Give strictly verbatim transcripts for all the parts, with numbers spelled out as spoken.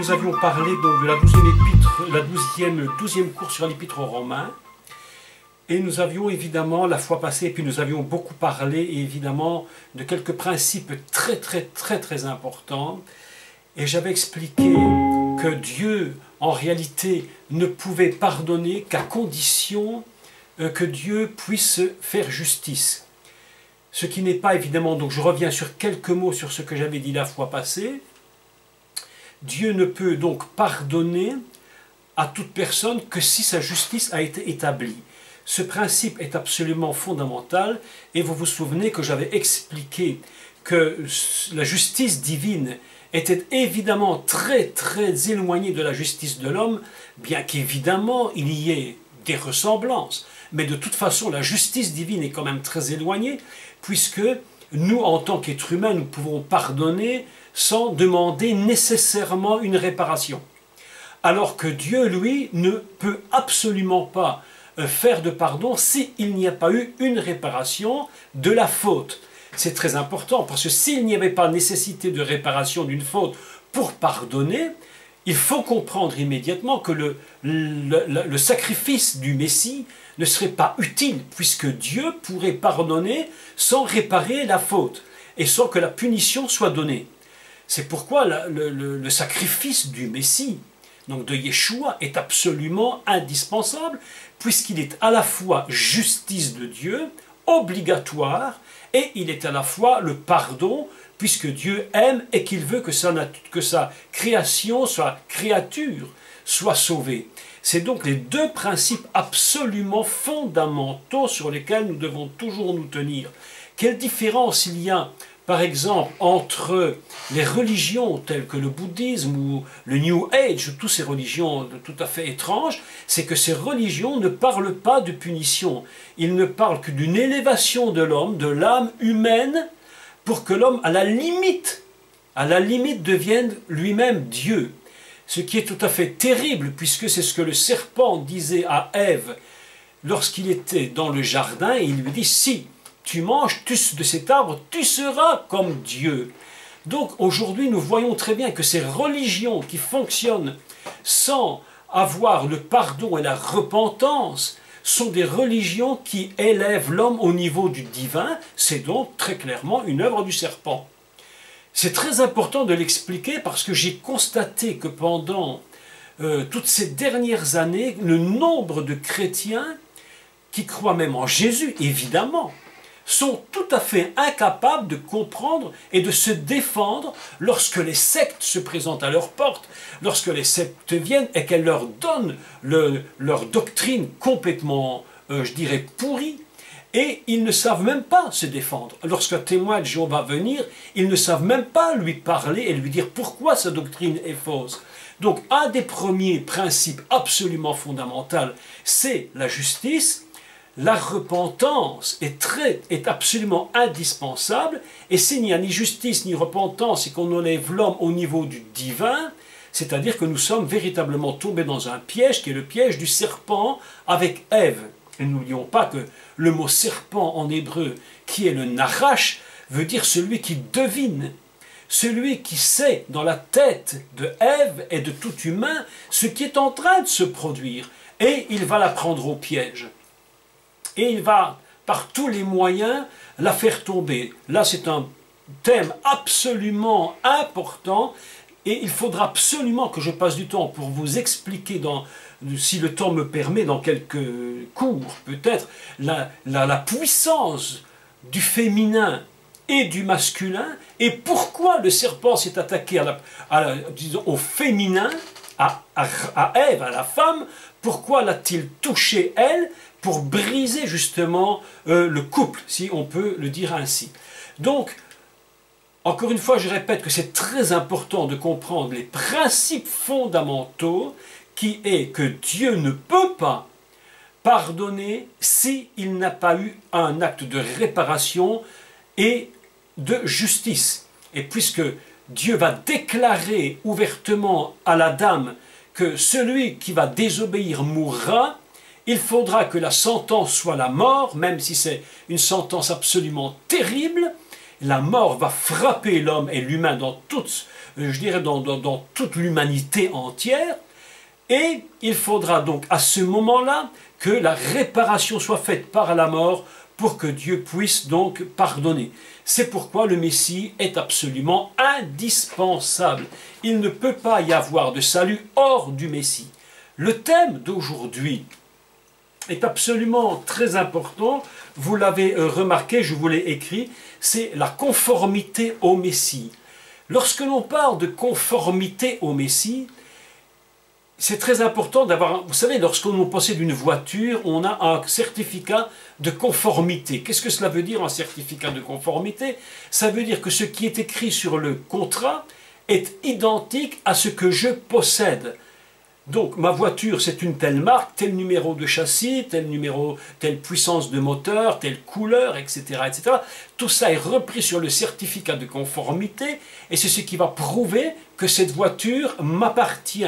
nous avions parlé donc de la douzième épître, la douzième, douzième cours sur l'épître aux Romains. Et nous avions évidemment, la fois passée, et puis nous avions beaucoup parlé évidemment de quelques principes très très très très importants. Et j'avais expliqué que Dieu, en réalité, ne pouvait pardonner qu'à condition que Dieu puisse faire justice. Ce qui n'est pas évidemment, donc je reviens sur quelques mots sur ce que j'avais dit la fois passée. Dieu ne peut donc pardonner à toute personne que si sa justice a été établie. Ce principe est absolument fondamental et vous vous souvenez que j'avais expliqué que la justice divine était évidemment très très éloignée de la justice de l'homme, bien qu'évidemment il y ait des ressemblances. Mais de toute façon, la justice divine est quand même très éloignée, puisque nous, en tant qu'êtres humains, nous pouvons pardonner sans demander nécessairement une réparation. Alors que Dieu, lui, ne peut absolument pas faire de pardon s'il n'y a pas eu une réparation de la faute. C'est très important, parce que s'il n'y avait pas nécessité de réparation d'une faute pour pardonner, il faut comprendre immédiatement que le, le, le, le sacrifice du Messie ne serait pas utile, puisque Dieu pourrait pardonner sans réparer la faute, et sans que la punition soit donnée. C'est pourquoi la, le, le, le sacrifice du Messie, donc de Yeshua, est absolument indispensable, puisqu'il est à la fois justice de Dieu, obligatoire, et il est à la fois le pardon, puisque Dieu aime et qu'il veut que sa, que sa création, sa créature, soit sauvée. C'est donc les deux principes absolument fondamentaux sur lesquels nous devons toujours nous tenir. Quelle différence il y a, par exemple, entre les religions telles que le bouddhisme ou le New Age, ou toutes ces religions tout à fait étranges, c'est que ces religions ne parlent pas de punition. Ils ne parlent que d'une élévation de l'homme, de l'âme humaine, pour que l'homme, à la limite, à la limite, devienne lui-même Dieu. Ce qui est tout à fait terrible, puisque c'est ce que le serpent disait à Ève lorsqu'il était dans le jardin, et il lui dit, si tu manges de cet arbre, tu seras comme Dieu. Donc aujourd'hui, nous voyons très bien que ces religions qui fonctionnent sans avoir le pardon et la repentance sont des religions qui élèvent l'homme au niveau du divin. C'est donc très clairement une œuvre du serpent. C'est très important de l'expliquer parce que j'ai constaté que pendant euh, toutes ces dernières années, le nombre de chrétiens qui croient même en Jésus, évidemment, sont tout à fait incapables de comprendre et de se défendre lorsque les sectes se présentent à leur porte, lorsque les sectes viennent et qu'elles leur donnent le, leur doctrine complètement, euh, je dirais, pourrie. Et ils ne savent même pas se défendre. Lorsqu'un témoin de Jéhovah va venir, ils ne savent même pas lui parler et lui dire pourquoi sa doctrine est fausse. Donc un des premiers principes absolument fondamentaux, c'est la justice. La repentance est, très, est absolument indispensable, et s'il n'y a ni justice ni repentance et qu'on enlève l'homme au niveau du divin, c'est-à-dire que nous sommes véritablement tombés dans un piège qui est le piège du serpent avec Ève. Et n'oublions pas que le mot serpent en hébreu, qui est le narash, veut dire celui qui devine, celui qui sait dans la tête de Ève et de tout humain ce qui est en train de se produire, et il va la prendre au piège. Et il va, par tous les moyens, la faire tomber. Là, c'est un thème absolument important, et il faudra absolument que je passe du temps pour vous expliquer, dans, si le temps me permet, dans quelques cours peut-être, la, la, la puissance du féminin et du masculin, et pourquoi le serpent s'est attaqué à la, à la, disons, au féminin, à, à, à Ève, à la femme. Pourquoi l'a-t-il touché elle? Pour briser justement euh, le couple, si on peut le dire ainsi. Donc, encore une fois, je répète que c'est très important de comprendre les principes fondamentaux, qui est que Dieu ne peut pas pardonner s'il n'a pas eu un acte de réparation et de justice. Et puisque Dieu va déclarer ouvertement à la dame que celui qui va désobéir mourra, il faudra que la sentence soit la mort, même si c'est une sentence absolument terrible, la mort va frapper l'homme et l'humain dans toute, je dirais dans, dans, dans toute l'humanité entière, et il faudra donc à ce moment-là que la réparation soit faite par la mort pour que Dieu puisse donc pardonner. C'est pourquoi le Messie est absolument indispensable. Il ne peut pas y avoir de salut hors du Messie. Le thème d'aujourd'hui est absolument très important. Vous l'avez remarqué, je vous l'ai écrit, c'est la conformité au Messie. Lorsque l'on parle de conformité au Messie, c'est très important d'avoir, vous savez, lorsqu'on possède une voiture, on a un certificat de conformité. Qu'est-ce que cela veut dire, un certificat de conformité? Ça veut dire que ce qui est écrit sur le contrat est identique à ce que je possède. Donc, ma voiture, c'est une telle marque, tel numéro de châssis, tel numéro, telle puissance de moteur, telle couleur, et cetera, et cetera. Tout ça est repris sur le certificat de conformité et c'est ce qui va prouver que cette voiture m'appartient.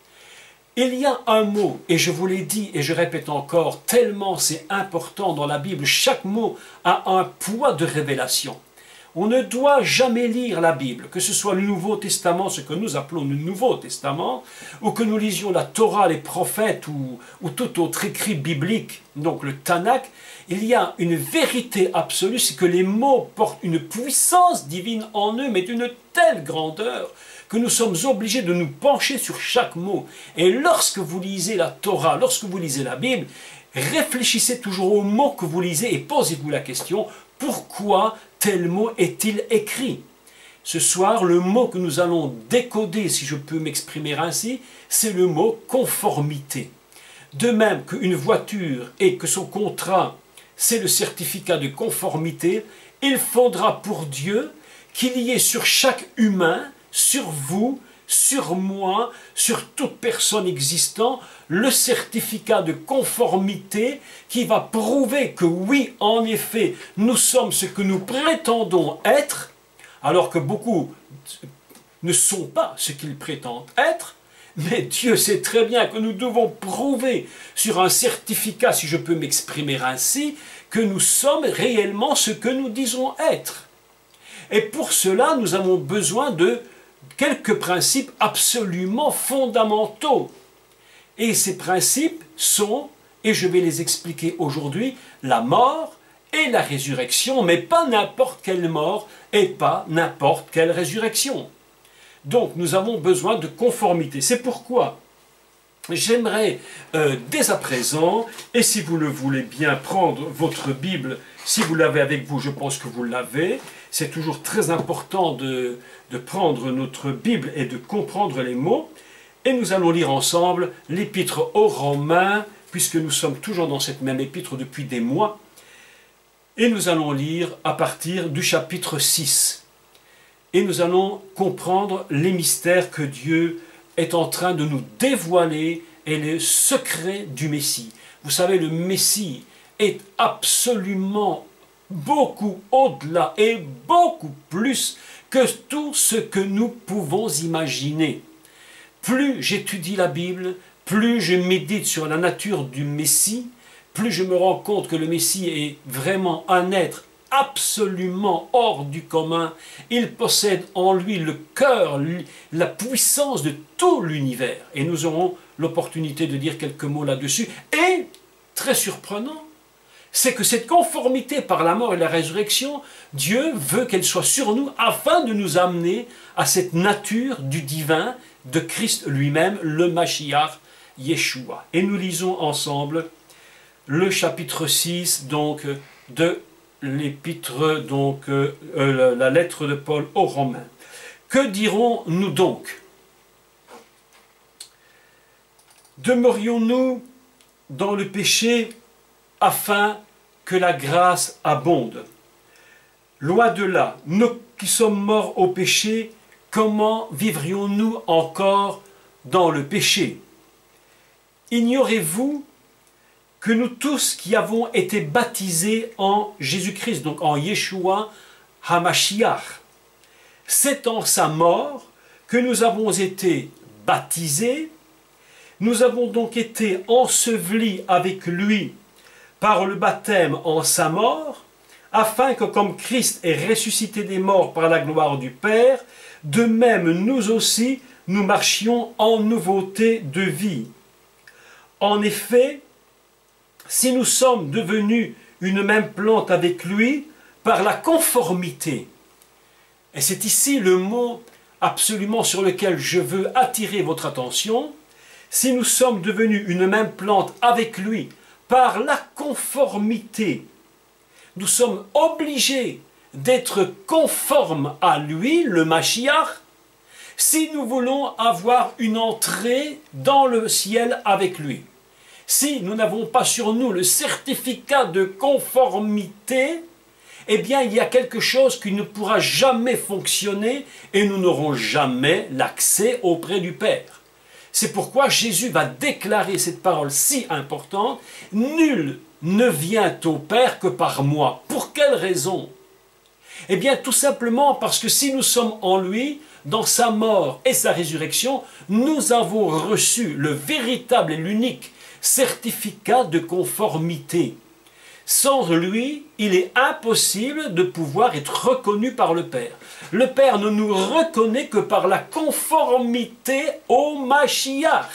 Il y a un mot, et je vous l'ai dit et je répète encore, tellement c'est important dans la Bible, chaque mot a un poids de révélation. On ne doit jamais lire la Bible, que ce soit le Nouveau Testament, ce que nous appelons le Nouveau Testament, ou que nous lisions la Torah, les prophètes, ou, ou tout autre écrit biblique, donc le Tanakh. Il y a une vérité absolue, c'est que les mots portent une puissance divine en eux, mais d'une telle grandeur que nous sommes obligés de nous pencher sur chaque mot. Et lorsque vous lisez la Torah, lorsque vous lisez la Bible, réfléchissez toujours aux mots que vous lisez et posez-vous la question, pourquoi tel mot est-il écrit? Ce soir, le mot que nous allons décoder, si je peux m'exprimer ainsi, c'est le mot conformité. De même qu'une voiture et que son contrat, c'est le certificat de conformité, il faudra pour Dieu qu'il y ait sur chaque humain, sur vous, sur moi, sur toute personne existante, le certificat de conformité qui va prouver que oui, en effet, nous sommes ce que nous prétendons être, alors que beaucoup ne sont pas ce qu'ils prétendent être, mais Dieu sait très bien que nous devons prouver sur un certificat, si je peux m'exprimer ainsi, que nous sommes réellement ce que nous disons être. Et pour cela, nous avons besoin de quelques principes absolument fondamentaux. Et ces principes sont, et je vais les expliquer aujourd'hui, la mort et la résurrection, mais pas n'importe quelle mort et pas n'importe quelle résurrection. Donc nous avons besoin de conformité. C'est pourquoi j'aimerais euh, dès à présent, et si vous le voulez bien, prendre votre Bible, si vous l'avez avec vous, je pense que vous l'avez. C'est toujours très important de, de prendre notre Bible et de comprendre les mots. Et nous allons lire ensemble l'épître aux Romains, puisque nous sommes toujours dans cette même épître depuis des mois. Et nous allons lire à partir du chapitre six. Et nous allons comprendre les mystères que Dieu est en train de nous dévoiler et les secrets du Messie. Vous savez, le Messie est absolument beaucoup au-delà et beaucoup plus que tout ce que nous pouvons imaginer. Plus j'étudie la Bible, plus je médite sur la nature du Messie, plus je me rends compte que le Messie est vraiment un être absolument hors du commun. Il possède en lui le cœur, la puissance de tout l'univers. Et nous aurons l'opportunité de dire quelques mots là-dessus. Et, très surprenant, c'est que cette conformité par la mort et la résurrection, Dieu veut qu'elle soit sur nous afin de nous amener à cette nature du divin de Christ lui-même, le Mashiach, Yeshua. Et nous lisons ensemble le chapitre six donc, de l'épître, donc euh, euh, la lettre de Paul aux Romains. Que dirons-nous donc? Demeurions-nous dans le péché afin que la grâce abonde? Loin de là, nous qui sommes morts au péché, comment vivrions-nous encore dans le péché? Ignorez-vous que nous tous qui avons été baptisés en Jésus-Christ, donc en Yeshua HaMashiach, c'est en sa mort que nous avons été baptisés, nous avons donc été ensevelis avec lui par le baptême en sa mort, afin que comme Christ est ressuscité des morts par la gloire du Père, de même nous aussi, nous marchions en nouveauté de vie. En effet, si nous sommes devenus une même plante avec lui, par la conformité, et c'est ici le mot absolument sur lequel je veux attirer votre attention, si nous sommes devenus une même plante avec lui, par la conformité, nous sommes obligés d'être conformes à lui, le Mashiach, si nous voulons avoir une entrée dans le ciel avec lui. Si nous n'avons pas sur nous le certificat de conformité, eh bien il y a quelque chose qui ne pourra jamais fonctionner et nous n'aurons jamais l'accès auprès du Père. C'est pourquoi Jésus va déclarer cette parole si importante, « Nul ne vient au Père que par moi ». Pour quelle raison? Eh bien tout simplement parce que si nous sommes en lui, dans sa mort et sa résurrection, nous avons reçu le véritable et l'unique certificat de conformité. Sans lui, il est impossible de pouvoir être reconnu par le Père. Le Père ne nous reconnaît que par la conformité au Mashiach.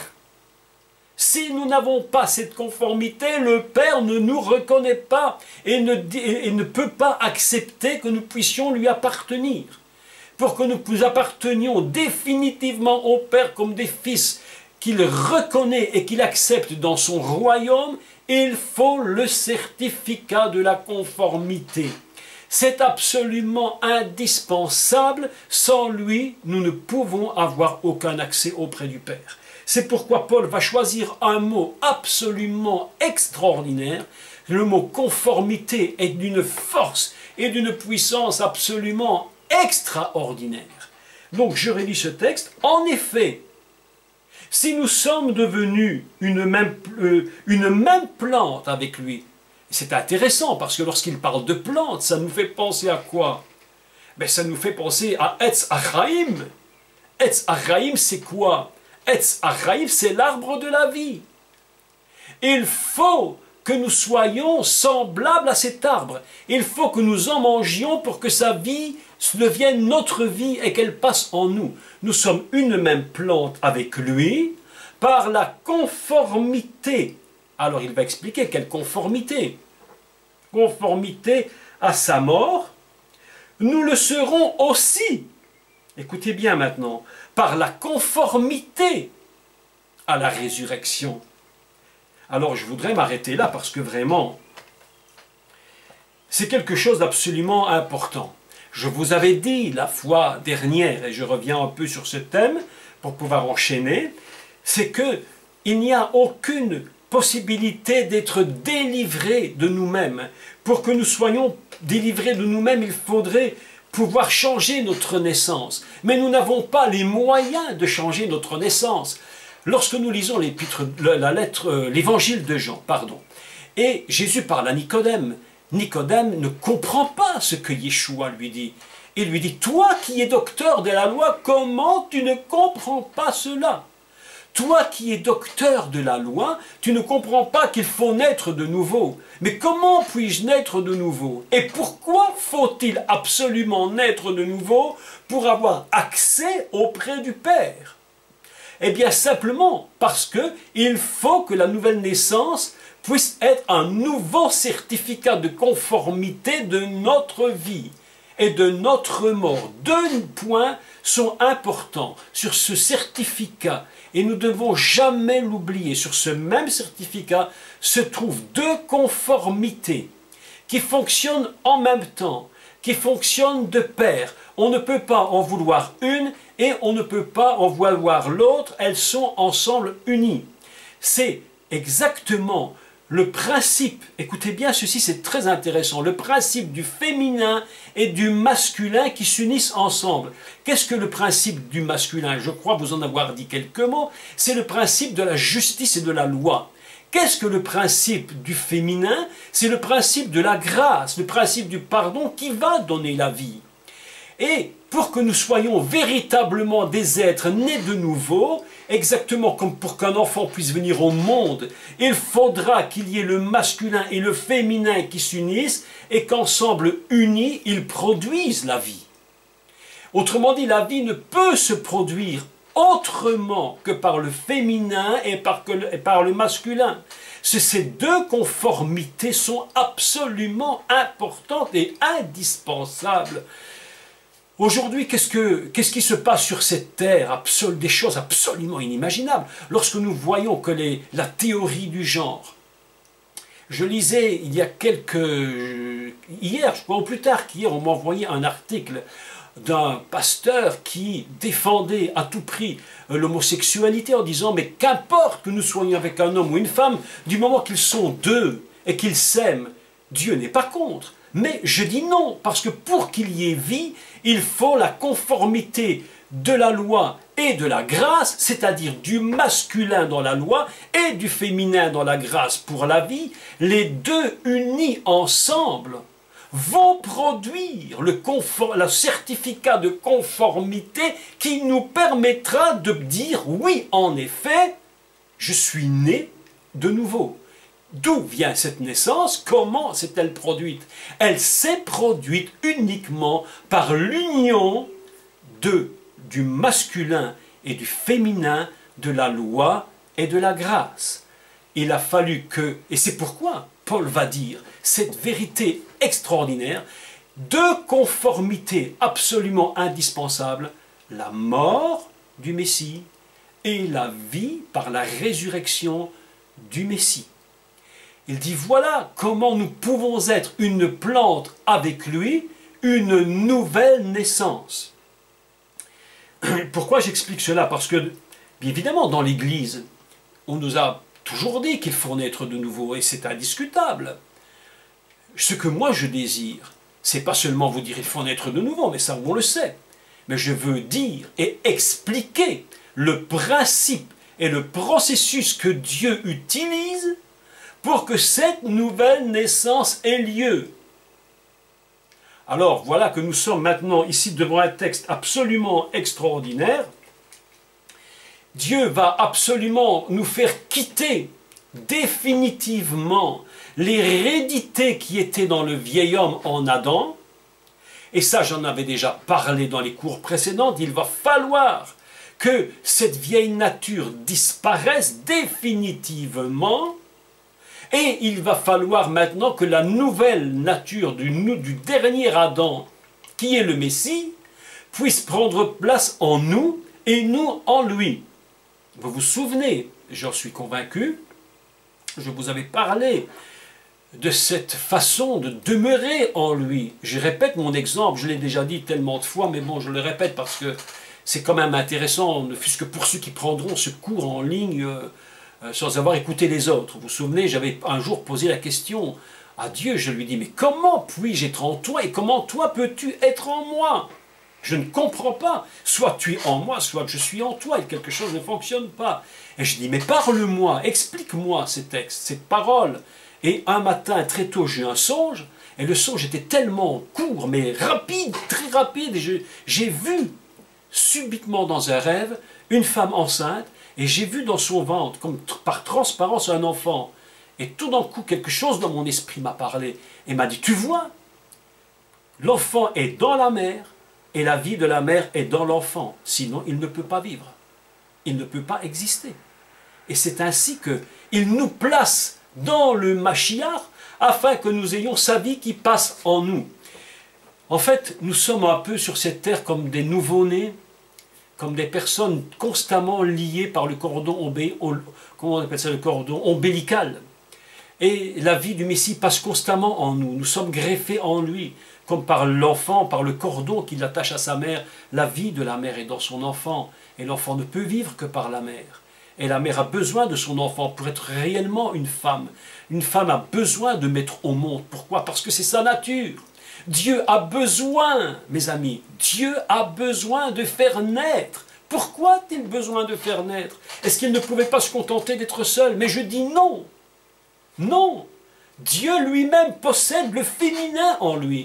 Si nous n'avons pas cette conformité, le Père ne nous reconnaît pas et ne, et ne peut pas accepter que nous puissions lui appartenir. Pour que nous appartenions définitivement au Père comme des fils qu'il reconnaît et qu'il accepte dans son royaume, il faut le certificat de la conformité. C'est absolument indispensable. Sans lui, nous ne pouvons avoir aucun accès auprès du Père. C'est pourquoi Paul va choisir un mot absolument extraordinaire. Le mot conformité est d'une force et d'une puissance absolument extraordinaire. Donc je relis ce texte. En effet, si nous sommes devenus une même, euh, une même plante avec lui, c'est intéressant parce que lorsqu'il parle de plante, ça nous fait penser à quoi? Ben, ça nous fait penser à Etz Achaim. Etz Achaim, c'est quoi? Etz Achaim, c'est l'arbre de la vie. Il faut que nous soyons semblables à cet arbre. Il faut que nous en mangions pour que sa vie devienne notre vie et qu'elle passe en nous. Nous sommes une même plante avec lui par la conformité. Alors il va expliquer quelle conformité. Conformité à sa mort, nous le serons aussi. Écoutez bien maintenant, par la conformité à la résurrection. Alors je voudrais m'arrêter là parce que vraiment, c'est quelque chose d'absolument important. Je vous avais dit la fois dernière, et je reviens un peu sur ce thème pour pouvoir enchaîner, c'est qu'il n'y a aucune possibilité d'être délivré de nous-mêmes. Pour que nous soyons délivrés de nous-mêmes, il faudrait pouvoir changer notre naissance. Mais nous n'avons pas les moyens de changer notre naissance. Lorsque nous lisons l'épître, la lettre, l'évangile de Jean, pardon, et Jésus parle à Nicodème, Nicodème ne comprend pas ce que Yeshua lui dit. Il lui dit, toi qui es docteur de la loi, comment tu ne comprends pas cela? Toi qui es docteur de la loi, tu ne comprends pas qu'il faut naître de nouveau. Mais comment puis-je naître de nouveau? Et pourquoi faut-il absolument naître de nouveau pour avoir accès auprès du Père? Eh bien simplement parce qu'il faut que la nouvelle naissance puisse être un nouveau certificat de conformité de notre vie et de notre mort. Deux points sont importants sur ce certificat et nous ne devons jamais l'oublier. Sur ce même certificat se trouvent deux conformités qui fonctionnent en même temps, qui fonctionnent de pair. On ne peut pas en vouloir une et on ne peut pas en vouloir l'autre, elles sont ensemble unies. C'est exactement le principe, écoutez bien, ceci c'est très intéressant, le principe du féminin et du masculin qui s'unissent ensemble. Qu'est-ce que le principe du masculin? Je crois vous en avoir dit quelques mots. C'est le principe de la justice et de la loi. Qu'est-ce que le principe du féminin? C'est le principe de la grâce, le principe du pardon qui va donner la vie. Et pour que nous soyons véritablement des êtres nés de nouveau, exactement comme pour qu'un enfant puisse venir au monde, il faudra qu'il y ait le masculin et le féminin qui s'unissent et qu'ensemble unis, ils produisent la vie. Autrement dit, la vie ne peut se produire autrement que par le féminin et par, que le, et par le masculin. Ces deux conformités sont absolument importantes et indispensables. Aujourd'hui, qu'est-ce que, qu'est-ce qui se passe sur cette terre? Absol, des choses absolument inimaginables. Lorsque nous voyons que les, la théorie du genre, je lisais il y a quelques... Hier, je crois, ou plus tard qu'hier, on m'a envoyé un article d'un pasteur qui défendait à tout prix l'homosexualité en disant « Mais qu'importe que nous soyons avec un homme ou une femme, du moment qu'ils sont deux et qu'ils s'aiment, Dieu n'est pas contre. » Mais je dis non, parce que pour qu'il y ait vie, il faut la conformité de la loi et de la grâce, c'est-à-dire du masculin dans la loi et du féminin dans la grâce pour la vie. Les deux unis ensemble vont produire le, confort, le certificat de conformité qui nous permettra de dire oui, en effet, je suis né de nouveau. D'où vient cette naissance? Comment s'est-elle produite? Elle s'est produite uniquement par l'union de, du masculin et du féminin, de la loi et de la grâce. Il a fallu que, et c'est pourquoi Paul va dire cette vérité extraordinaire, deux conformités absolument indispensables, la mort du Messie et la vie par la résurrection du Messie. Il dit voilà comment nous pouvons être une plante avec lui, une nouvelle naissance. Pourquoi j'explique cela? Parce que, bien évidemment, dans l'Église, on nous a toujours dit qu'il faut naître de nouveau, et c'est indiscutable. Ce que moi je désire, c'est pas seulement vous dire il faut naître de nouveau, mais ça on le sait. Mais je veux dire et expliquer le principe et le processus que Dieu utilise pour que cette nouvelle naissance ait lieu. Alors voilà que nous sommes maintenant ici devant un texte absolument extraordinaire. Dieu va absolument nous faire quitter définitivement l'hérédité qui était dans le vieil homme en Adam. Et ça, j'en avais déjà parlé dans les cours précédents. Il va falloir que cette vieille nature disparaisse définitivement. Et il va falloir maintenant que la nouvelle nature du, du dernier Adam, qui est le Messie, puisse prendre place en nous et nous en lui. Vous vous souvenez, j'en suis convaincu, je vous avais parlé de cette façon de demeurer en lui. Je répète mon exemple, je l'ai déjà dit tellement de fois, mais bon, je le répète parce que c'est quand même intéressant, ne fût-ce que pour ceux qui prendront ce cours en ligne euh, euh, sans avoir écouté les autres. Vous vous souvenez, j'avais un jour posé la question à Dieu, je lui dis, mais comment puis-je être en toi et comment toi peux-tu être en moi? Je ne comprends pas. Soit tu es en moi, soit je suis en toi, et quelque chose ne fonctionne pas. Et je dis, mais parle-moi, explique-moi ces textes, ces paroles. Et un matin, très tôt, j'ai eu un songe, et le songe était tellement court, mais rapide, très rapide, et j'ai vu subitement dans un rêve une femme enceinte, et j'ai vu dans son ventre, comme par transparence, un enfant. Et tout d'un coup, quelque chose dans mon esprit m'a parlé, et m'a dit, tu vois, l'enfant est dans la mère, et la vie de la mère est dans l'enfant, sinon il ne peut pas vivre, il ne peut pas exister. Et c'est ainsi qu'il nous place dans le Mashiach, afin que nous ayons sa vie qui passe en nous. En fait, nous sommes un peu sur cette terre comme des nouveau-nés, comme des personnes constamment liées par le cordon, ombé, comment on appelle ça, le cordon ombilical. Et la vie du Messie passe constamment en nous, nous sommes greffés en lui, comme par l'enfant, par le cordon qui l'attache à sa mère. La vie de la mère est dans son enfant, et l'enfant ne peut vivre que par la mère. Et la mère a besoin de son enfant pour être réellement une femme. Une femme a besoin de mettre au monde. Pourquoi? Parce que c'est sa nature. Dieu a besoin, mes amis, Dieu a besoin de faire naître. Pourquoi a-t-il besoin de faire naître? Est-ce qu'il ne pouvait pas se contenter d'être seul? Mais je dis non. Non. Dieu lui-même possède le féminin en lui.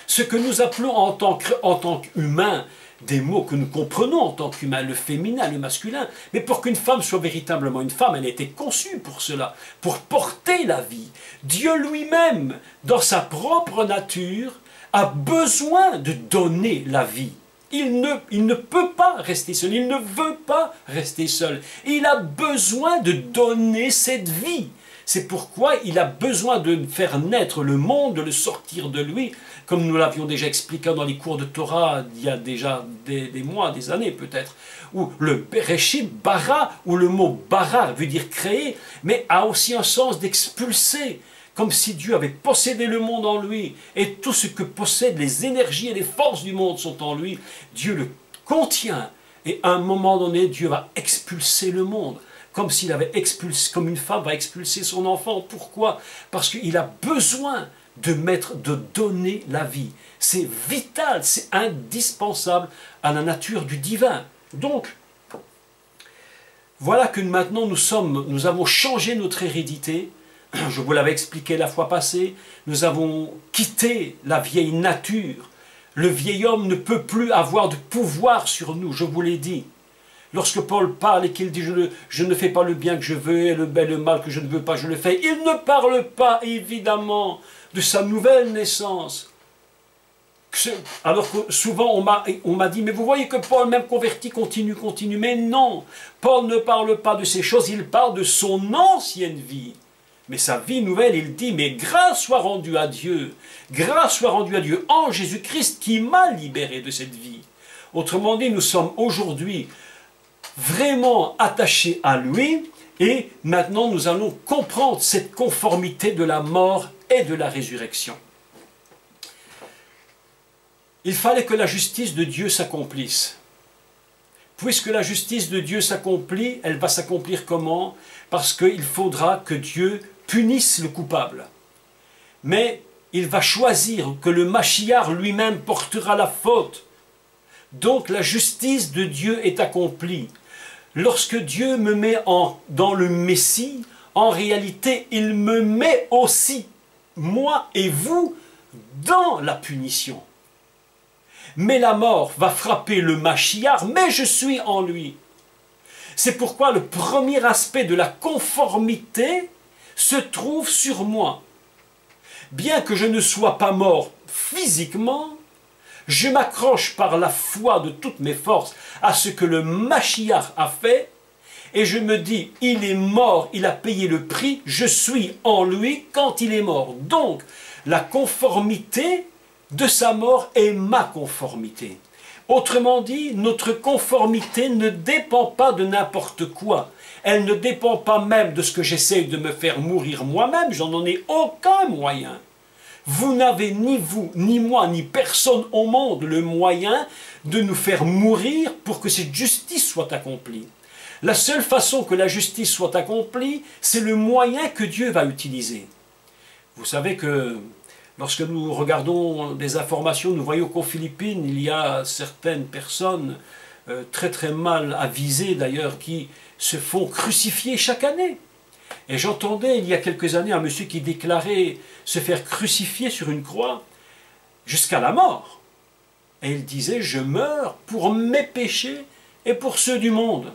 Ce que nous appelons en tant que, en tant qu'humains, des mots que nous comprenons en tant qu'humains, le féminin, le masculin, mais pour qu'une femme soit véritablement une femme, elle a été conçue pour cela, pour porter la vie. Dieu lui-même, dans sa propre nature, a besoin de donner la vie. Il ne, il ne peut pas rester seul, il ne veut pas rester seul. Il a besoin de donner cette vie. C'est pourquoi il a besoin de faire naître le monde, de le sortir de lui, comme nous l'avions déjà expliqué dans les cours de Torah il y a déjà des, des mois, des années peut-être, où le Bereshit, bara, où le mot bara veut dire créer, mais a aussi un sens d'expulser, comme si Dieu avait possédé le monde en lui, et tout ce que possèdent les énergies et les forces du monde sont en lui, Dieu le contient, et à un moment donné, Dieu va expulser le monde. Comme s'il avait expulsé, comme une femme va expulser son enfant. Pourquoi? Parce qu'il a besoin de mettre, de donner la vie. C'est vital, c'est indispensable à la nature du divin. Donc, voilà que maintenant nous sommes, nous avons changé notre hérédité. Je vous l'avais expliqué la fois passée. Nous avons quitté la vieille nature. Le vieil homme ne peut plus avoir de pouvoir sur nous, je vous l'ai dit. Lorsque Paul parle et qu'il dit je ne, je ne fais pas le bien que je veux et le, le mal que je ne veux pas, je le fais, il ne parle pas évidemment de sa nouvelle naissance. Alors que souvent on m'a dit, mais vous voyez que Paul, même converti, continue, continue. Mais non, Paul ne parle pas de ces choses, il parle de son ancienne vie. Mais sa vie nouvelle, il dit, mais grâce soit rendue à Dieu, grâce soit rendue à Dieu en Jésus-Christ qui m'a libéré de cette vie. Autrement dit, nous sommes aujourd'hui vraiment attachés à lui, et maintenant nous allons comprendre cette conformité de la mort et de la résurrection. Il fallait que la justice de Dieu s'accomplisse. Puisque la justice de Dieu s'accomplit, elle va s'accomplir comment? Parce qu'il faudra que Dieu punisse le coupable. Mais il va choisir que le Mashiach lui-même portera la faute. Donc la justice de Dieu est accomplie. Lorsque Dieu me met en, dans le Messie, en réalité, il me met aussi, moi et vous, dans la punition. Mais la mort va frapper le Mashiach, mais je suis en lui. C'est pourquoi le premier aspect de la conformité se trouve sur moi. Bien que je ne sois pas mort physiquement, je m'accroche par la foi de toutes mes forces à ce que le Mashiach a fait, et je me dis, il est mort, il a payé le prix, je suis en lui quand il est mort. Donc, la conformité de sa mort est ma conformité. Autrement dit, notre conformité ne dépend pas de n'importe quoi. Elle ne dépend pas même de ce que j'essaie de me faire mourir moi-même, j'en n'en ai aucun moyen. Vous n'avez ni vous, ni moi, ni personne au monde le moyen de nous faire mourir pour que cette justice soit accomplie. La seule façon que la justice soit accomplie, c'est le moyen que Dieu va utiliser. Vous savez que lorsque nous regardons des informations, nous voyons qu'aux Philippines, il y a certaines personnes euh, très très mal avisées d'ailleurs qui se font crucifier chaque année. Et j'entendais il y a quelques années un monsieur qui déclarait se faire crucifier sur une croix jusqu'à la mort. Et il disait, je meurs pour mes péchés et pour ceux du monde.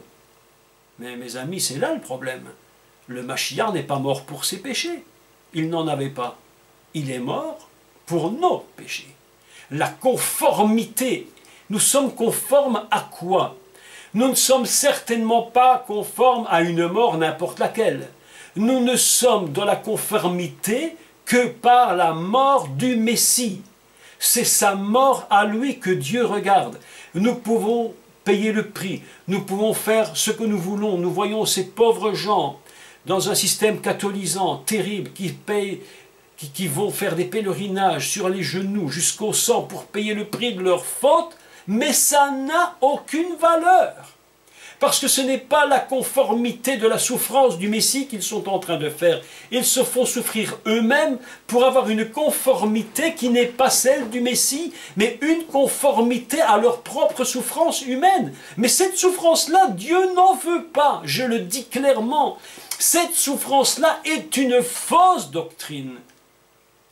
Mais mes amis, c'est là le problème. Le Mashiach n'est pas mort pour ses péchés. Il n'en avait pas. Il est mort pour nos péchés. La conformité. Nous sommes conformes à quoi? Nous ne sommes certainement pas conformes à une mort n'importe laquelle. Nous ne sommes dans la conformité que par la mort du Messie. C'est sa mort à lui que Dieu regarde. Nous pouvons payer le prix, nous pouvons faire ce que nous voulons. Nous voyons ces pauvres gens dans un système catholisant terrible qui payent, qui, qui vont faire des pèlerinages sur les genoux jusqu'au sang pour payer le prix de leur faute, mais ça n'a aucune valeur. Parce que ce n'est pas la conformité de la souffrance du Messie qu'ils sont en train de faire. Ils se font souffrir eux-mêmes pour avoir une conformité qui n'est pas celle du Messie, mais une conformité à leur propre souffrance humaine. Mais cette souffrance-là, Dieu n'en veut pas, je le dis clairement. Cette souffrance-là est une fausse doctrine.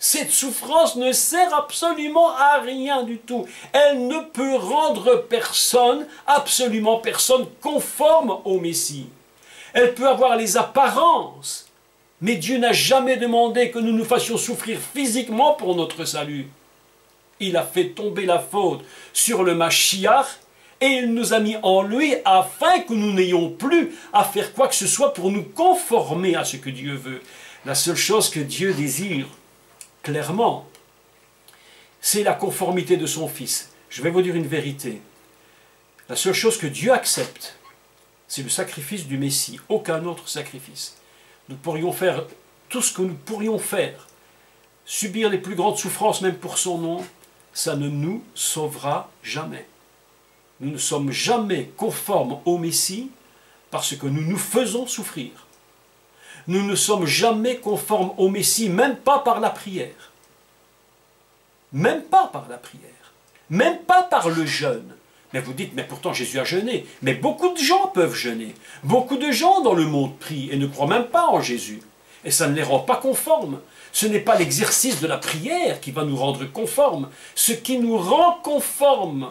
Cette souffrance ne sert absolument à rien du tout. Elle ne peut rendre personne, absolument personne, conforme au Messie. Elle peut avoir les apparences, mais Dieu n'a jamais demandé que nous nous fassions souffrir physiquement pour notre salut. Il a fait tomber la faute sur le Mashiach et il nous a mis en lui afin que nous n'ayons plus à faire quoi que ce soit pour nous conformer à ce que Dieu veut. La seule chose que Dieu désire, clairement, c'est la conformité de son Fils. Je vais vous dire une vérité. La seule chose que Dieu accepte, c'est le sacrifice du Messie, aucun autre sacrifice. Nous pourrions faire tout ce que nous pourrions faire, subir les plus grandes souffrances même pour son nom, ça ne nous sauvera jamais. Nous ne sommes jamais conformes au Messie parce que nous nous faisons souffrir. Nous ne sommes jamais conformes au Messie, même pas par la prière. Même pas par la prière. Même pas par le jeûne. Mais vous dites, mais pourtant Jésus a jeûné. Mais beaucoup de gens peuvent jeûner. Beaucoup de gens dans le monde prient et ne croient même pas en Jésus. Et ça ne les rend pas conformes. Ce n'est pas l'exercice de la prière qui va nous rendre conformes. Ce qui nous rend conformes,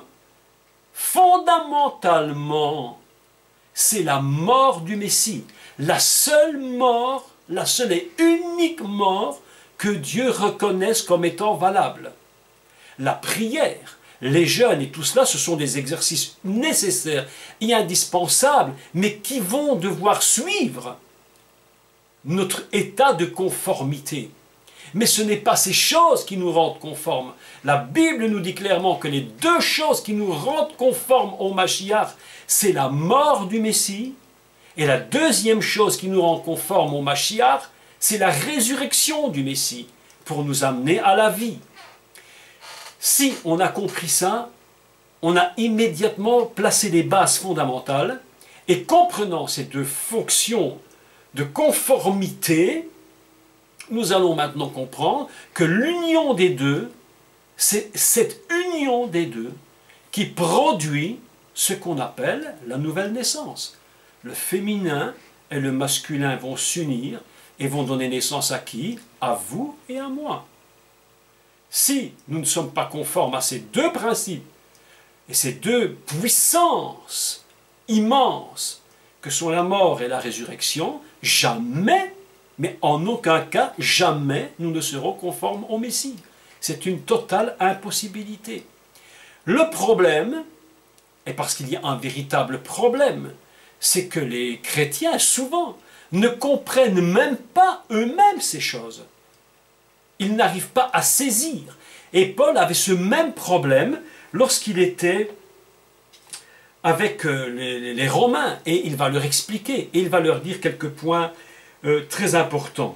fondamentalement, c'est la mort du Messie. La seule mort, la seule et unique mort que Dieu reconnaisse comme étant valable. La prière, les jeûnes et tout cela, ce sont des exercices nécessaires et indispensables, mais qui vont devoir suivre notre état de conformité. Mais ce n'est pas ces choses qui nous rendent conformes. La Bible nous dit clairement que les deux choses qui nous rendent conformes au Mashiach, c'est la mort du Messie, et la deuxième chose qui nous rend conformes au Mashiach, c'est la résurrection du Messie, pour nous amener à la vie. Si on a compris ça, on a immédiatement placé les bases fondamentales, et comprenant ces deux fonctions de conformité, nous allons maintenant comprendre que l'union des deux, c'est cette union des deux qui produit ce qu'on appelle la nouvelle naissance. Le féminin et le masculin vont s'unir et vont donner naissance à qui? À vous et à moi. Si nous ne sommes pas conformes à ces deux principes et ces deux puissances immenses que sont la mort et la résurrection, jamais, mais en aucun cas, jamais nous ne serons conformes au Messie. C'est une totale impossibilité. Le problème, et parce qu'il y a un véritable problème, c'est que les chrétiens, souvent, ne comprennent même pas eux-mêmes ces choses. Ils n'arrivent pas à saisir. Et Paul avait ce même problème lorsqu'il était avec les, les Romains, et il va leur expliquer, et il va leur dire quelques points euh, très importants.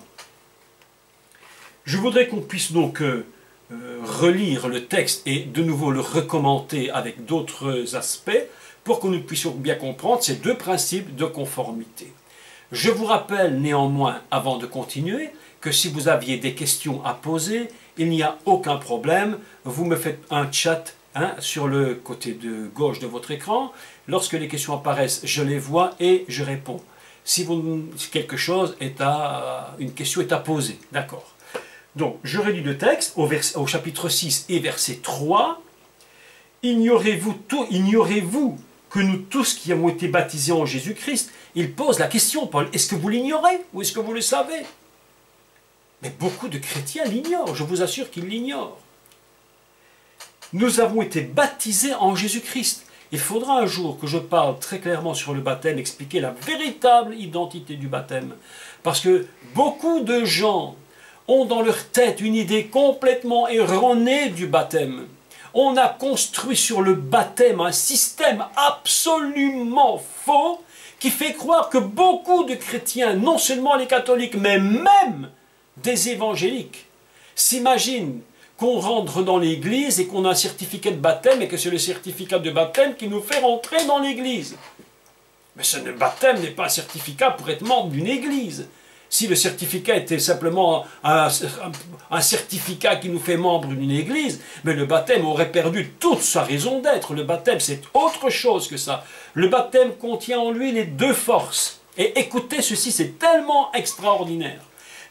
Je voudrais qu'on puisse donc euh, euh, relire le texte et de nouveau le recommenter avec d'autres aspects, pour que nous puissions bien comprendre ces deux principes de conformité. Je vous rappelle néanmoins, avant de continuer, que si vous aviez des questions à poser, il n'y a aucun problème, vous me faites un chat hein, sur le côté de gauche de votre écran. Lorsque les questions apparaissent, je les vois et je réponds. Si, vous, si quelque chose est à, une question est à poser, d'accord. Donc, je relis le texte au, vers, au chapitre six et verset trois. Ignorez-vous tout, ignorez-vous que nous tous qui avons été baptisés en Jésus-Christ, il pose la question, Paul, est-ce que vous l'ignorez ou est-ce que vous le savez? Mais beaucoup de chrétiens l'ignorent, je vous assure qu'ils l'ignorent. Nous avons été baptisés en Jésus-Christ. Il faudra un jour que je parle très clairement sur le baptême, expliquer la véritable identité du baptême. Parce que beaucoup de gens ont dans leur tête une idée complètement erronée du baptême. On a construit sur le baptême un système absolument faux qui fait croire que beaucoup de chrétiens, non seulement les catholiques, mais même des évangéliques, s'imaginent qu'on rentre dans l'église et qu'on a un certificat de baptême et que c'est le certificat de baptême qui nous fait rentrer dans l'église. Mais ce baptême n'est pas un certificat pour être membre d'une église. Si le certificat était simplement un, un certificat qui nous fait membre d'une église, mais le baptême aurait perdu toute sa raison d'être. Le baptême, c'est autre chose que ça. Le baptême contient en lui les deux forces. Et écoutez ceci, c'est tellement extraordinaire.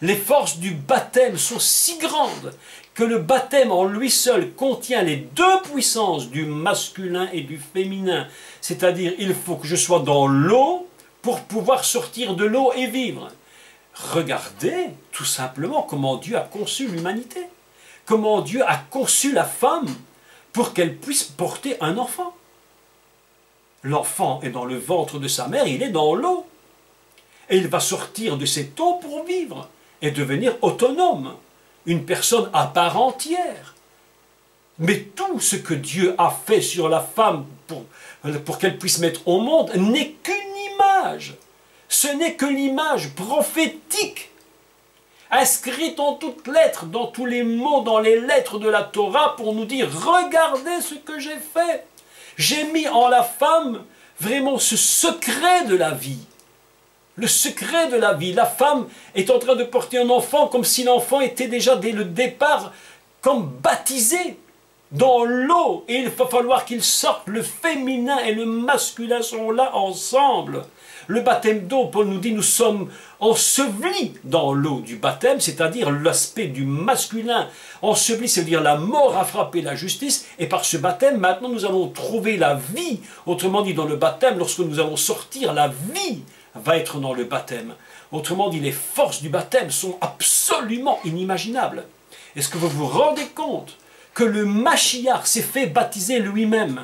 Les forces du baptême sont si grandes que le baptême en lui seul contient les deux puissances du masculin et du féminin. C'est-à-dire, il faut que je sois dans l'eau pour pouvoir sortir de l'eau et vivre. Regardez tout simplement comment Dieu a conçu l'humanité. Comment Dieu a conçu la femme pour qu'elle puisse porter un enfant. L'enfant est dans le ventre de sa mère, il est dans l'eau. Et il va sortir de cette eau pour vivre et devenir autonome, une personne à part entière. Mais tout ce que Dieu a fait sur la femme pour, pour qu'elle puisse mettre au monde n'est qu'une image. Ce n'est que l'image prophétique, inscrite en toutes lettres, dans tous les mots, dans les lettres de la Torah, pour nous dire, regardez ce que j'ai fait. J'ai mis en la femme vraiment ce secret de la vie. Le secret de la vie. La femme est en train de porter un enfant comme si l'enfant était déjà dès le départ comme baptisé dans l'eau. Et il va falloir qu'il sorte. Le féminin et le masculin sont là ensemble. Le baptême d'eau, Paul nous dit, nous sommes ensevelis dans l'eau du baptême, c'est-à-dire l'aspect du masculin. Enseveli, c'est-à-dire la mort a frappé la justice, et par ce baptême, maintenant nous allons trouver la vie. Autrement dit, dans le baptême, lorsque nous allons sortir, la vie va être dans le baptême. Autrement dit, les forces du baptême sont absolument inimaginables. Est-ce que vous vous rendez compte que le Mashiach s'est fait baptiser lui-même?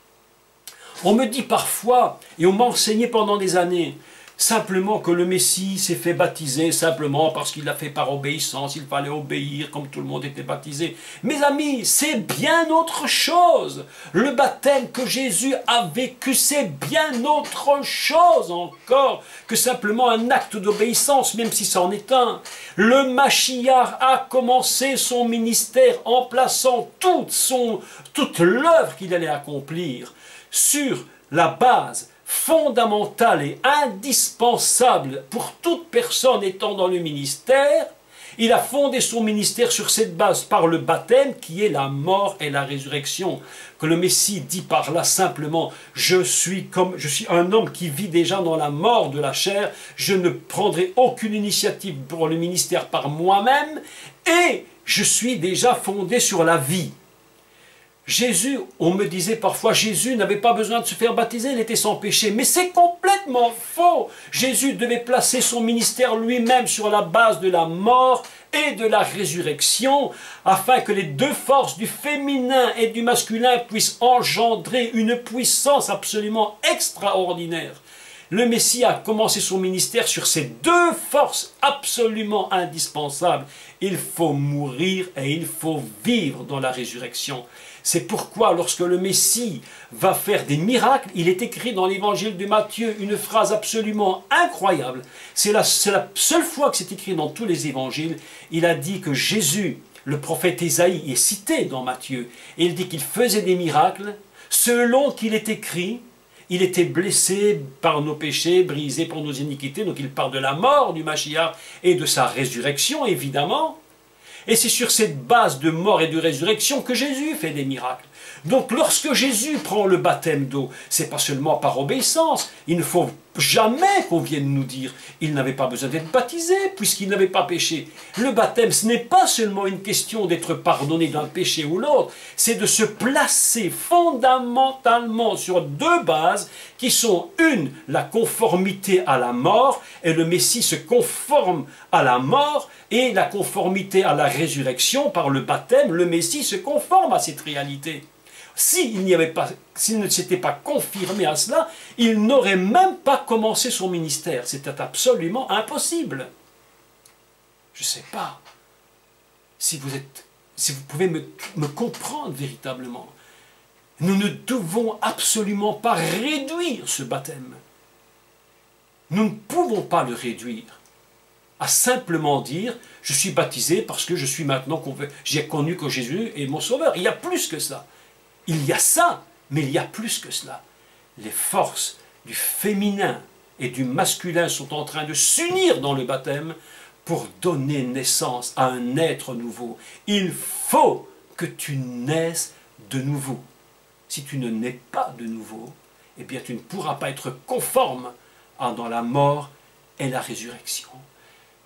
On me dit parfois, et on m'a enseigné pendant des années, simplement que le Messie s'est fait baptiser simplement parce qu'il l'a fait par obéissance, il fallait obéir comme tout le monde était baptisé. Mes amis, c'est bien autre chose. Le baptême que Jésus a vécu, c'est bien autre chose encore que simplement un acte d'obéissance, même si c'en est un. Le Mashiach a commencé son ministère en plaçant toute, son, toute l'œuvre qu'il allait accomplir sur la base fondamentale et indispensable pour toute personne étant dans le ministère. Il a fondé son ministère sur cette base par le baptême qui est la mort et la résurrection. Que le Messie dit par là simplement, je suis comme je suis un homme qui vit déjà dans la mort de la chair, je ne prendrai aucune initiative pour le ministère par moi-même et je suis déjà fondé sur la vie. Jésus, on me disait parfois, Jésus n'avait pas besoin de se faire baptiser, il était sans péché. Mais c'est complètement faux. Jésus devait placer son ministère lui-même sur la base de la mort et de la résurrection, afin que les deux forces du féminin et du masculin puissent engendrer une puissance absolument extraordinaire. Le Messie a commencé son ministère sur ces deux forces absolument indispensables. Il faut mourir et il faut vivre dans la résurrection. C'est pourquoi lorsque le Messie va faire des miracles, il est écrit dans l'évangile de Matthieu une phrase absolument incroyable. C'est la, c'est la seule fois que c'est écrit dans tous les évangiles. Il a dit que Jésus, le prophète Ésaïe, est cité dans Matthieu. Et il dit qu'il faisait des miracles selon qu'il est écrit. Il était blessé par nos péchés, brisé pour nos iniquités. Donc il parle de la mort du Mashiach et de sa résurrection, évidemment. Et c'est sur cette base de mort et de résurrection que Jésus fait des miracles. Donc lorsque Jésus prend le baptême d'eau, c'est pas seulement par obéissance. Il ne faut jamais qu'on vienne nous dire il n'avait pas besoin d'être baptisé puisqu'il n'avait pas péché. Le baptême, ce n'est pas seulement une question d'être pardonné d'un péché ou l'autre, c'est de se placer fondamentalement sur deux bases qui sont une, la conformité à la mort, et le Messie se conforme à la mort, et la conformité à la résurrection par le baptême, le Messie se conforme à cette réalité. S'il n'y avait pas, s'il ne s'était pas confirmé à cela, il n'aurait même pas commencé son ministère. C'était absolument impossible. Je ne sais pas si vous êtes, si vous pouvez me, me comprendre véritablement. Nous ne devons absolument pas réduire ce baptême. Nous ne pouvons pas le réduire à simplement dire « je suis baptisé parce que je suis maintenant, j'ai connu que Jésus est mon sauveur ». Il y a plus que ça. Il y a ça, mais il y a plus que cela. Les forces du féminin et du masculin sont en train de s'unir dans le baptême pour donner naissance à un être nouveau. Il faut que tu naisses de nouveau. Si tu ne nais pas de nouveau, eh bien tu ne pourras pas être conforme à, dans la mort et la résurrection.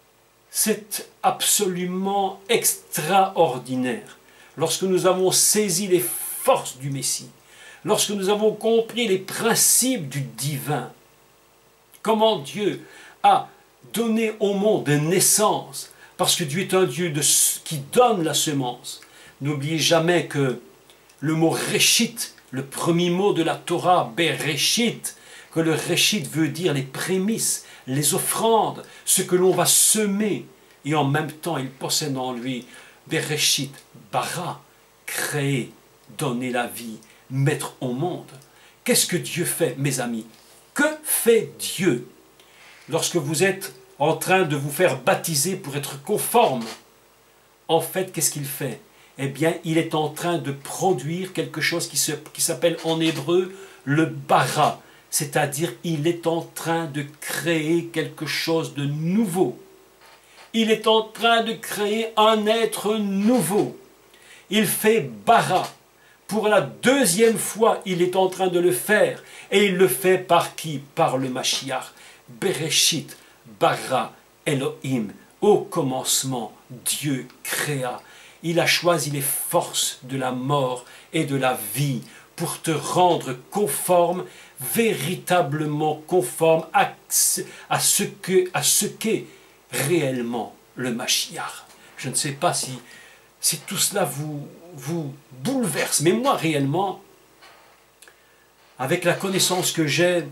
C'est absolument extraordinaire. Lorsque nous avons saisi les forces du Messie, lorsque nous avons compris les principes du divin, comment Dieu a donné au monde naissance, parce que Dieu est un Dieu de, qui donne la semence. N'oubliez jamais que le mot réchit, le premier mot de la Torah, Bereshit, que le réchit veut dire les prémices, les offrandes, ce que l'on va semer, et en même temps il possède en lui Bereshit, bara, créer, donner la vie, mettre au monde. Qu'est-ce que Dieu fait, mes amis? Que fait Dieu lorsque vous êtes en train de vous faire baptiser pour être conforme? En fait, qu'est-ce qu'il fait? Eh bien, il est en train de produire quelque chose qui se, qui s'appelle en hébreu le bara, c'est-à-dire il est en train de créer quelque chose de nouveau. Il est en train de créer un être nouveau. Il fait bara. Pour la deuxième fois, il est en train de le faire. Et il le fait par qui? Par le Mashiach. Bereshit, bara, Elohim. Au commencement, Dieu créa. Il a choisi les forces de la mort et de la vie pour te rendre conforme, véritablement conforme à ce, à ce que, à ce qu'est réellement le Mashiach. Je ne sais pas si, si tout cela vous, vous bouleverse, mais moi réellement, avec la connaissance que j'ai,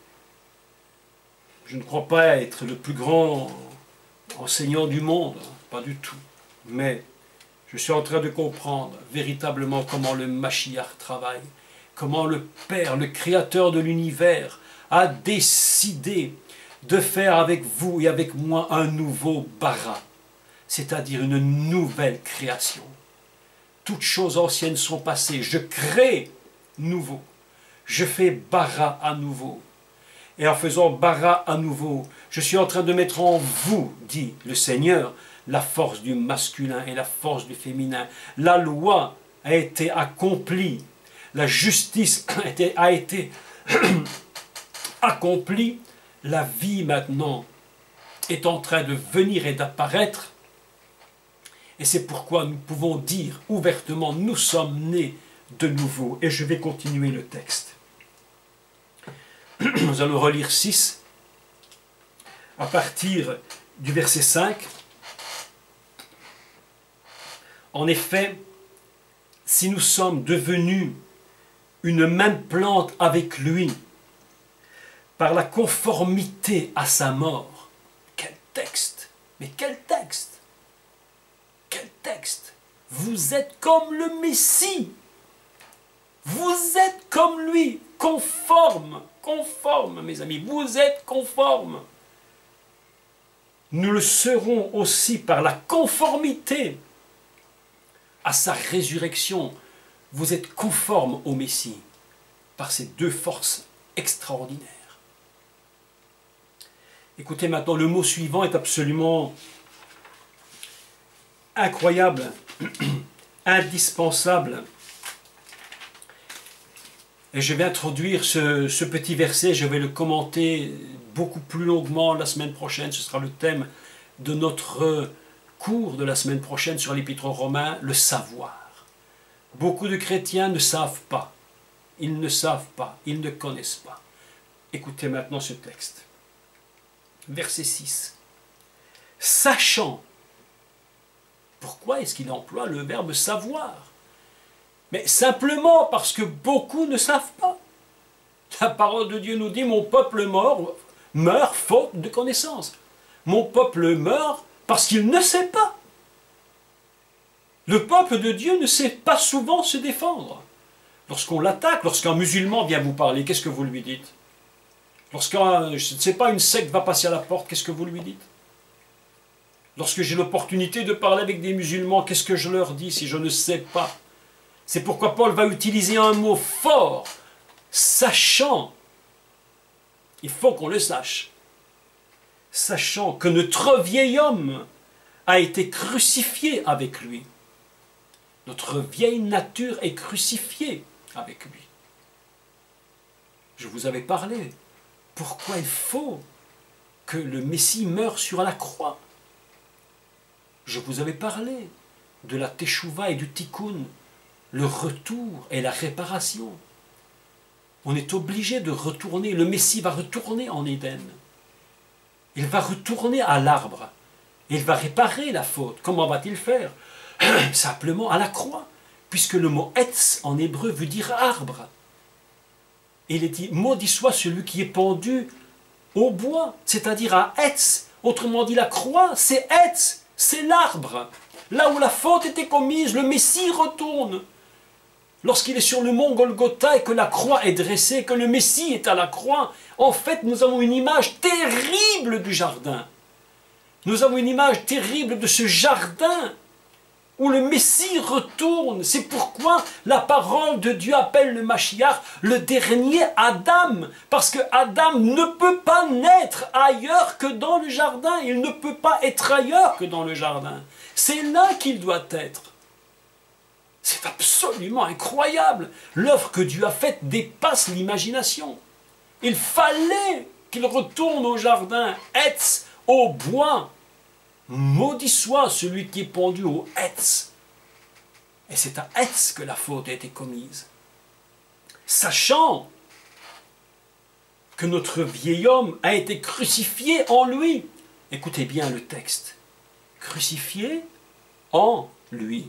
je ne crois pas être le plus grand enseignant du monde, pas du tout, mais je suis en train de comprendre véritablement comment le Mashiach travaille, comment le Père, le Créateur de l'univers, a décidé de faire avec vous et avec moi un nouveau bara, c'est-à-dire une nouvelle création. Toutes choses anciennes sont passées, je crée nouveau, je fais bara à nouveau. Et en faisant bara à nouveau, je suis en train de mettre en vous, dit le Seigneur, la force du masculin et la force du féminin. La loi a été accomplie, la justice a été, a été accomplie, la vie maintenant est en train de venir et d'apparaître. Et c'est pourquoi nous pouvons dire ouvertement, nous sommes nés de nouveau. Et je vais continuer le texte. Nous allons relire six, à partir du verset cinq. En effet, si nous sommes devenus une même plante avec lui, par la conformité à sa mort, quel texte! Mais quel texte! Quel texte! Vous êtes comme le Messie! Vous êtes comme lui, conforme, conforme, mes amis, vous êtes conforme. Nous le serons aussi par la conformité à sa résurrection. Vous êtes conforme au Messie par ces deux forces extraordinaires. Écoutez maintenant, le mot suivant est absolument incroyable, indispensable. Et je vais introduire ce, ce petit verset, je vais le commenter beaucoup plus longuement la semaine prochaine. Ce sera le thème de notre cours de la semaine prochaine sur l'Épître aux Romains, le savoir. Beaucoup de chrétiens ne savent pas. Ils ne savent pas, ils ne connaissent pas. Écoutez maintenant ce texte. Verset six. Sachant. Pourquoi est-ce qu'il emploie le verbe savoir? Mais simplement parce que beaucoup ne savent pas. La parole de Dieu nous dit, mon peuple mort, meurt faute de connaissance. Mon peuple meurt parce qu'il ne sait pas. Le peuple de Dieu ne sait pas souvent se défendre. Lorsqu'on l'attaque, lorsqu'un musulman vient vous parler, qu'est-ce que vous lui dites? Lorsqu'un, je ne sais pas, une secte va passer à la porte, qu'est-ce que vous lui dites? Lorsque j'ai l'opportunité de parler avec des musulmans, qu'est-ce que je leur dis si je ne sais pas? C'est pourquoi Paul va utiliser un mot fort, sachant, il faut qu'on le sache, sachant que notre vieil homme a été crucifié avec lui. Notre vieille nature est crucifiée avec lui. Je vous avais parlé. Pourquoi il faut que le Messie meure sur la croix? Je vous avais parlé de la Teshuvah et du Tikkun, le retour et la réparation. On est obligé de retourner, le Messie va retourner en Éden. Il va retourner à l'arbre. Il va réparer la faute. Comment va-t-il faire? Simplement à la croix, puisque le mot « etz » en hébreu veut dire arbre. Et il est dit « maudit soit celui qui est pendu au bois », c'est-à-dire à etz. Autrement dit, la croix, c'est etz, c'est l'arbre. Là où la faute était commise, le Messie retourne. Lorsqu'il est sur le mont Golgotha et que la croix est dressée, que le Messie est à la croix, en fait, nous avons une image terrible du jardin. Nous avons une image terrible de ce jardin où le Messie retourne. C'est pourquoi la parole de Dieu appelle le Mashiach le dernier Adam. Parce que Adam ne peut pas naître ailleurs que dans le jardin. Il ne peut pas être ailleurs que dans le jardin. C'est là qu'il doit être. C'est absolument incroyable. L'œuvre que Dieu a faite dépasse l'imagination. Il fallait qu'il retourne au jardin, etz, au bois. Maudit soit celui qui est pendu au etz. Et c'est à etz que la faute a été commise. Sachant que notre vieil homme a été crucifié en lui. Écoutez bien le texte. Crucifié en lui.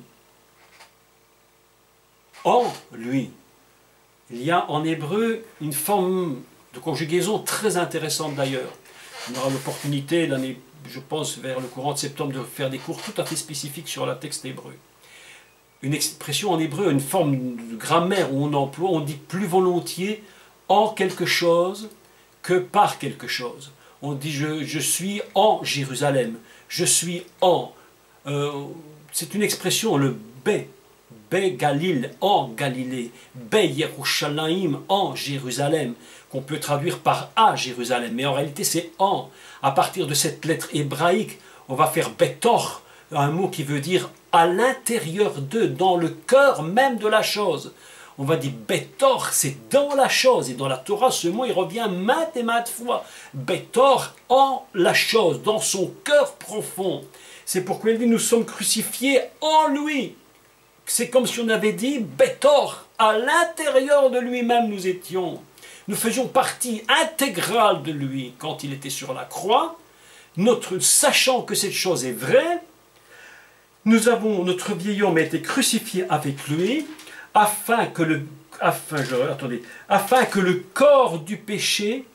En lui. Il y a en hébreu une forme de conjugaison très intéressante d'ailleurs. On aura l'opportunité l'année, je pense, vers le courant de septembre, de faire des cours tout à fait spécifiques sur le texte hébreu. Une expression en hébreu, une forme de grammaire où on emploie, on dit plus volontiers en quelque chose que par quelque chose. On dit je, je suis en Jérusalem, je suis en. Euh, c'est une expression, le bé. Be Galil, en Galilée, Be Yerushalayim, en Jérusalem, qu'on peut traduire par à Jérusalem, mais en réalité c'est en. À partir de cette lettre hébraïque, on va faire Betor, un mot qui veut dire à l'intérieur d'eux, dans le cœur même de la chose. On va dire Betor, c'est dans la chose, et dans la Torah, ce mot il revient maintes et maintes fois. Betor, en la chose, dans son cœur profond. C'est pourquoi il dit nous sommes crucifiés en lui. C'est comme si on avait dit Betor, à l'intérieur de lui-même nous étions. Nous faisions partie intégrale de lui quand il était sur la croix. Notre, sachant que cette chose est vraie, nous avons, notre vieil homme a été crucifié avec lui, afin que le, afin, je, attendez, afin que le corps du péché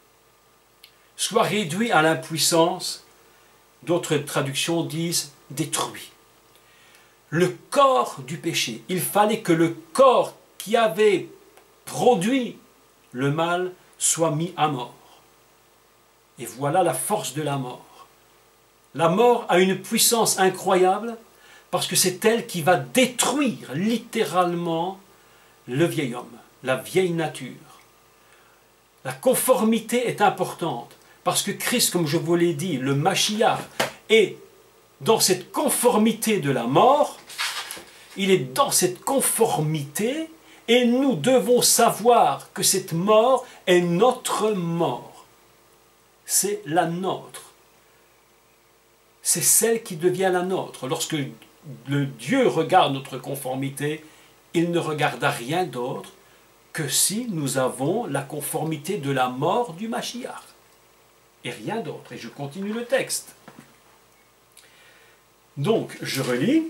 soit réduit à l'impuissance. D'autres traductions disent détruit. Le corps du péché. Il fallait que le corps qui avait produit le mal soit mis à mort. Et voilà la force de la mort. La mort a une puissance incroyable parce que c'est elle qui va détruire littéralement le vieil homme, la vieille nature. La conformité est importante parce que Christ, comme je vous l'ai dit, le Mashiach, est dans cette conformité de la mort, il est dans cette conformité et nous devons savoir que cette mort est notre mort. C'est la nôtre. C'est celle qui devient la nôtre. Lorsque le Dieu regarde notre conformité, il ne regarde à rien d'autre que si nous avons la conformité de la mort du Mashiach. Et rien d'autre. Et je continue le texte. Donc, je relis.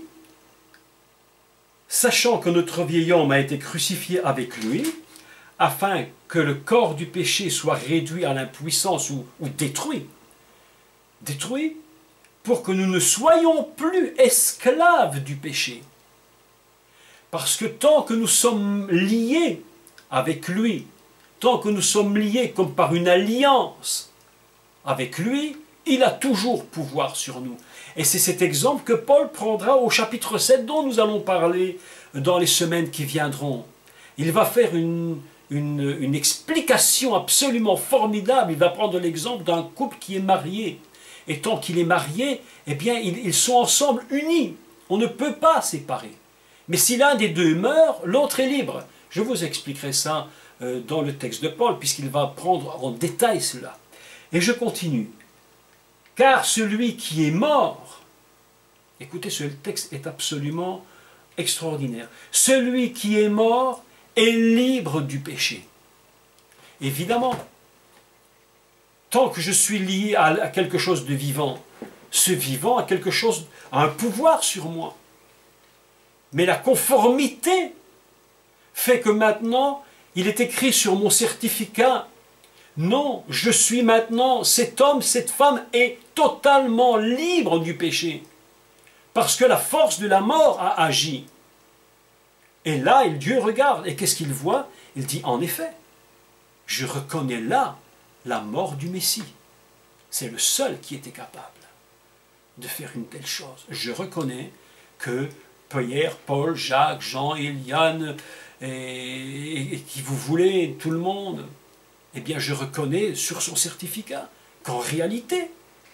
Sachant que notre vieil homme a été crucifié avec lui, afin que le corps du péché soit réduit à l'impuissance ou, ou détruit, détruit, pour que nous ne soyons plus esclaves du péché. Parce que tant que nous sommes liés avec lui, tant que nous sommes liés comme par une alliance avec lui, il a toujours pouvoir sur nous. Et c'est cet exemple que Paul prendra au chapitre sept dont nous allons parler dans les semaines qui viendront. Il va faire une, une, une explication absolument formidable. Il va prendre l'exemple d'un couple qui est marié. Et tant qu'il est marié, eh bien, ils, ils sont ensemble unis. On ne peut pas séparer. Mais si l'un des deux meurt, l'autre est libre. Je vous expliquerai ça euh, dans le texte de Paul, puisqu'il va prendre en détail cela. Et je continue. Car celui qui est mort Écoutez, ce texte est absolument extraordinaire. Celui qui est mort est libre du péché. Évidemment, tant que je suis lié à quelque chose de vivant, ce vivant a quelque chose, a un pouvoir sur moi. Mais la conformité fait que maintenant, il est écrit sur mon certificat, non, je suis maintenant, cet homme, cette femme est totalement libre du péché. Parce que la force de la mort a agi. Et là, Dieu regarde, et qu'est-ce qu'il voit? Il dit, en effet, je reconnais là la mort du Messie. C'est le seul qui était capable de faire une telle chose. Je reconnais que Pierre, Paul, Jacques, Jean, Eliane, et, et qui vous voulez, tout le monde, eh bien je reconnais sur son certificat qu'en réalité,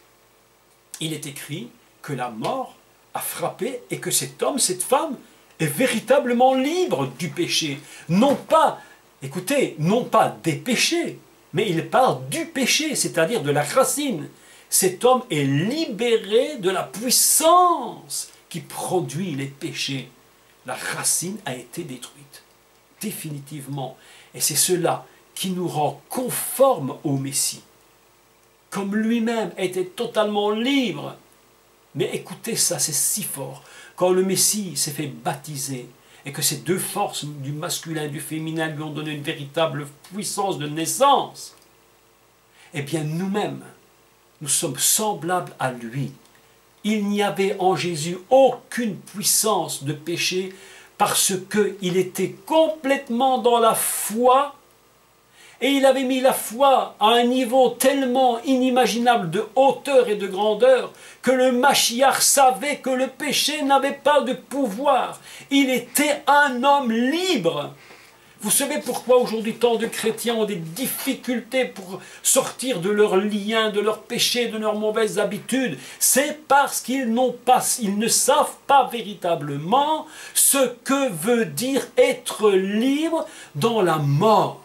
il est écrit que la mort a frappé et que cet homme, cette femme, est véritablement libre du péché. Non pas, écoutez, non pas des péchés, mais il parle du péché, c'est-à-dire de la racine. Cet homme est libéré de la puissance qui produit les péchés. La racine a été détruite, définitivement. Et c'est cela qui nous rend conformes au Messie. Comme lui-même était totalement libre. Mais écoutez ça, c'est si fort. Quand le Messie s'est fait baptiser, et que ces deux forces du masculin et du féminin lui ont donné une véritable puissance de naissance, eh bien nous-mêmes, nous sommes semblables à lui. Il n'y avait en Jésus aucune puissance de péché parce qu'il était complètement dans la foi et il avait mis la foi à un niveau tellement inimaginable de hauteur et de grandeur que le Machiach savait que le péché n'avait pas de pouvoir. Il était un homme libre. Vous savez pourquoi aujourd'hui tant de chrétiens ont des difficultés pour sortir de leurs liens, de leurs péchés, de leurs mauvaises habitudes? C'est parce qu'ils n'ont pas, ils ne savent pas véritablement ce que veut dire être libre dans la mort.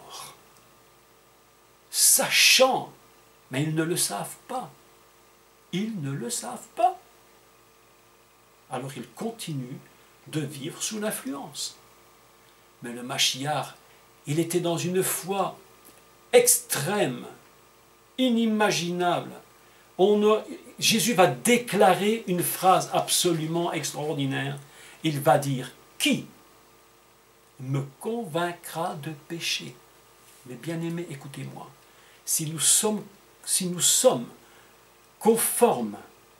Sachant, mais ils ne le savent pas. Ils ne le savent pas. Alors ils continuent de vivre sous l'influence. Mais le Machiach, il était dans une foi extrême, inimaginable. On a, Jésus va déclarer une phrase absolument extraordinaire. Il va dire, qui me convaincra de péché? Mais bien aimés, écoutez-moi. Si nous sommes, si nous sommes conformes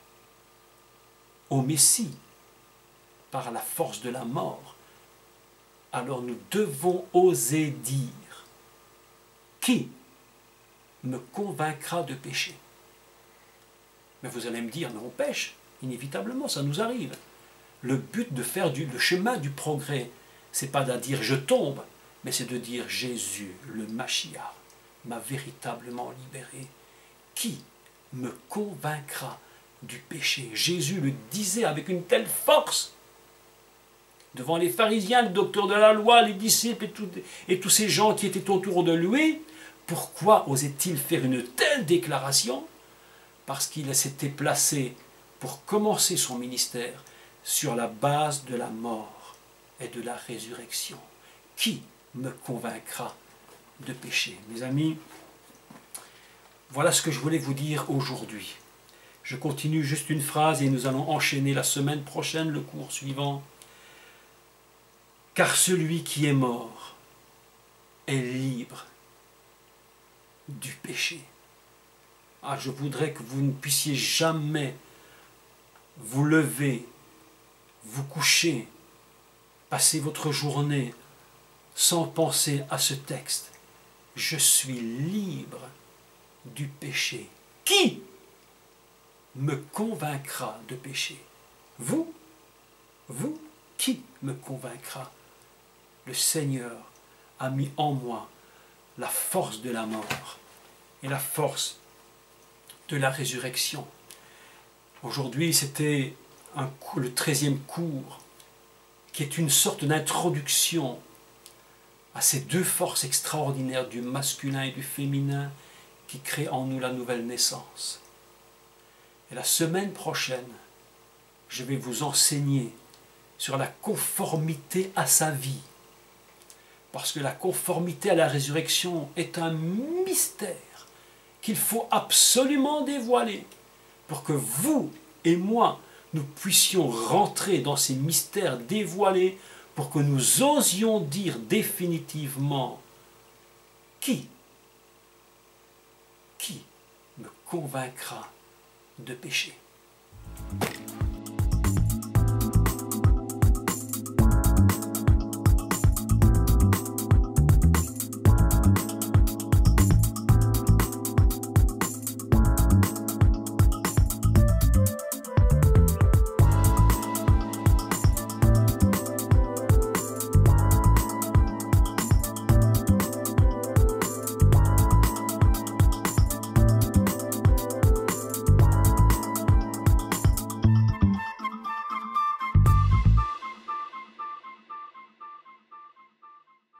au Messie par la force de la mort, alors nous devons oser dire, qui me convaincra de péché? Mais vous allez me dire, mais on pêche, inévitablement, ça nous arrive. Le but de faire du, le chemin du progrès, c'est pas de dire je tombe, mais c'est de dire Jésus, le Machiach, m'a véritablement libéré. Qui me convaincra du péché? Jésus le disait avec une telle force devant les pharisiens, le docteur de la loi, les disciples et, tout, et tous ces gens qui étaient autour de lui. Pourquoi osait-il faire une telle déclaration? Parce qu'il s'était placé pour commencer son ministère sur la base de la mort et de la résurrection. Qui me convaincra de péché? Mes amis, voilà ce que je voulais vous dire aujourd'hui. Je continue juste une phrase et nous allons enchaîner la semaine prochaine le cours suivant. Car celui qui est mort est libre du péché. Ah, je voudrais que vous ne puissiez jamais vous lever, vous coucher, passer votre journée sans penser à ce texte. Je suis libre du péché. Qui me convaincra de péché? Vous? Vous? Qui me convaincra? Le Seigneur a mis en moi la force de la mort et la force de la résurrection. Aujourd'hui, c'était le treizième cours qui est une sorte d'introduction à ces deux forces extraordinaires du masculin et du féminin qui créent en nous la nouvelle naissance. Et la semaine prochaine, je vais vous enseigner sur la conformité à sa vie. Parce que la conformité à la résurrection est un mystère qu'il faut absolument dévoiler pour que vous et moi, nous puissions rentrer dans ces mystères dévoilés pour que nous osions dire définitivement qui, qui me convaincra de pécher.